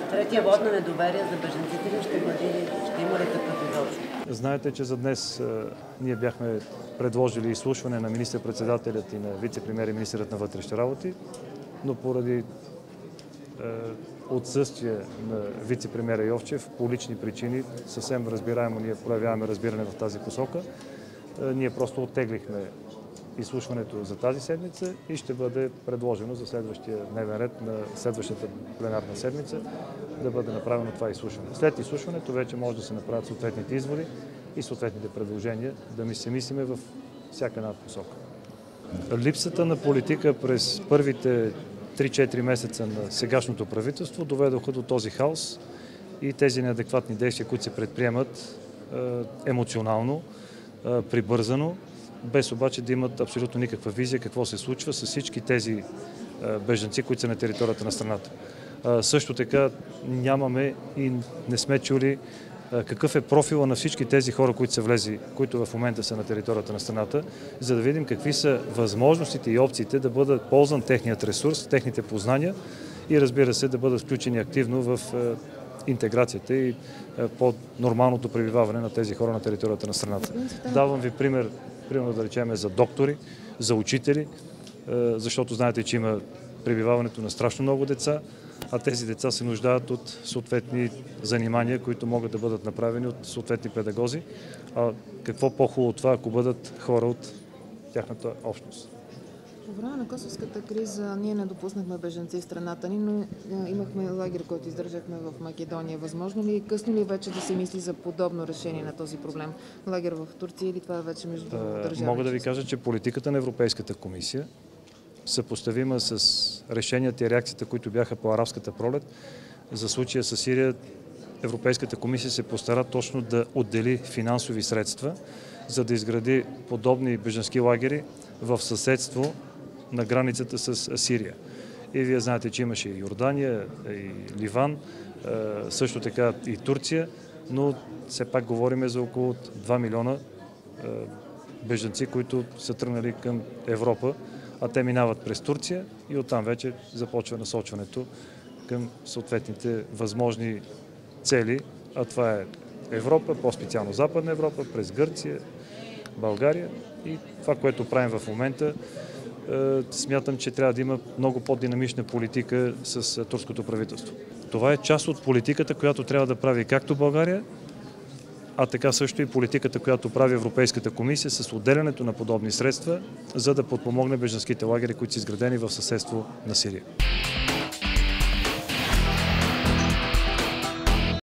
Третия вод на недоверие за бежанците ли ще бъде, ще има ли такъв изобщо? Знаете, че за днес ние бяхме предложили изслушване на министър-председателят и на вице-премиер и министърът на вътрешните работи, но поради отсъствие на вице-премиера Йовчев по лични причини, съвсем разбираемо ние проявяваме разбиране в тази посока, ние просто оттеглихме изслушването за тази седмица и ще бъде предложено за следващия дневен ред на следващата пленарна седмица да бъде направено това изслушване. След изслушването вече може да се направят съответните изводи и съответните предложения, да се мислиме в всяка една посока. Липсата на политика през първите 3-4 месеца на сегашното правителство доведоха до този хаос и тези неадекватни действия, които се предприемат емоционално, прибързано, без обаче да имат абсолютно никаква визия какво се случва с всички тези бежанци, които са на територията на страната. Също така нямаме и не сме чули какъв е профила на всички тези хора, които са влезли, които в момента са на територията на страната, за да видим какви са възможностите и опциите да бъдат ползван техният ресурс, техните познания и разбира се да бъдат включени активно в интеграцията и по нормалното пребиваване на тези хора на територията на страната. Давам ви примерно да речем за доктори, за учители, защото знаете, че има пребиваването на страшно много деца, а тези деца се нуждаят от съответни занимания, които могат да бъдат направени от съответни педагози. А какво по-хубаво от това, ако бъдат хора от тяхната общност? По време на косовската криза ние не допуснахме бежанци в страната ни, но имахме лагер, който издържахме в Македония. Възможно ли, късно ли вече да се мисли за подобно решение на този проблем? Лагер в Турция или това е вече между държави? Мога да ви кажа, че политиката на Европейската комисия, съпоставима с решенията и реакцията, които бяха по арабската пролет, за случая с Сирия, Европейската комисия се постара точно да отдели финансови средства, за да изгради подобни бежански лагери в съседство на границата с Сирия. И вие знаете, че имаше и Йордания, и Ливан, също така и Турция, но все пак говорим за около 2 милиона бежанци, които са тръгнали към Европа, а те минават през Турция и оттам вече започва насочването към съответните възможни цели, а това е Европа, по-специално Западна Европа, през Гърция, България и това, което правим в момента, смятам, че трябва да има много по-динамична политика с турското правителство. Това е част от политиката, която трябва да прави както България, а така също и политиката, която прави Европейската комисия с отделянето на подобни средства, за да подпомогне бежанските лагери, които са изградени в съседство на Сирия.